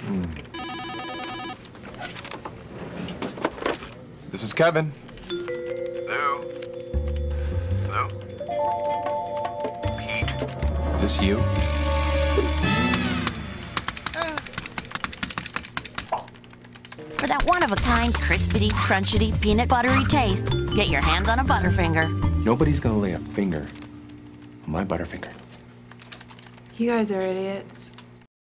This is Kevin. Lou? Pete? Is this you? For that one-of-a-kind, crispity, crunchity, peanut buttery taste, get your hands on a Butterfinger. Nobody's gonna lay a finger on my Butterfinger. You guys are idiots.